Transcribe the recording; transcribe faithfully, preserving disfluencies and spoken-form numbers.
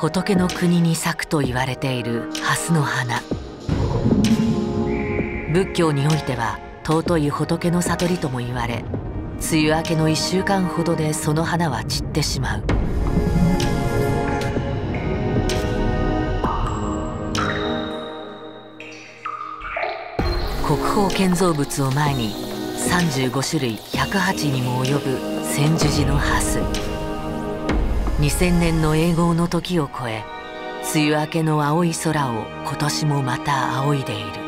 仏の国に咲くと言われている蓮の花。仏教においては尊い仏の悟りとも言われ、梅雨明けのいっしゅうかんほどでその花は散ってしまう。国宝建造物を前にさんじゅうごしゅるいひゃくはちにも及ぶ千住寺の蓮。にせんねんの永劫の時を超え、梅雨明けの青い空を今年もまた仰いでいる。